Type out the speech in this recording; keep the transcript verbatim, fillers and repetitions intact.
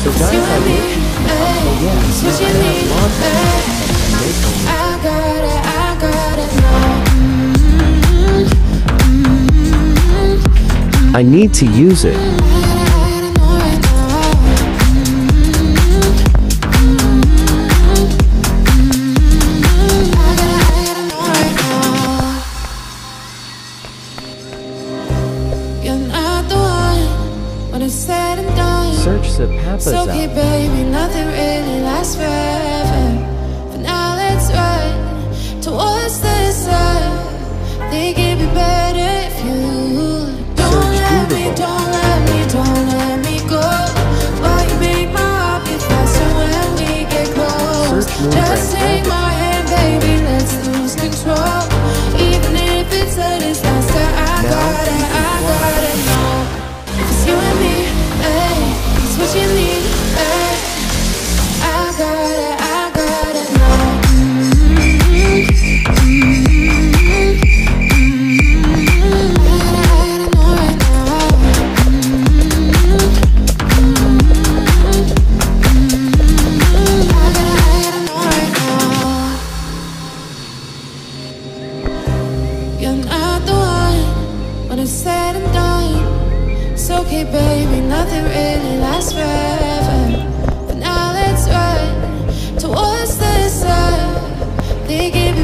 So guys, I wish you well. So yeah, so I have lots of make I got it, I got it now. I need to use it. Said and done. Search the papas It's okay, out. baby, nothing really lasts forever. For now, let's run towards the sun. Think it'd be better if you don't Search let me, beautiful. don't let me, don't let me go. Boy, you make my heart beat faster when we get close. Search moon Just brand take my hand, baby, let's lose control. Even if it's a disaster, I Now got it, I got it, no. It's you and me, hey, it's what you need, hey. I got it, I got it now. You're not the one when it's said and done. It's okay, baby, nothing really lasts forever. But now let's run towards the sun. They give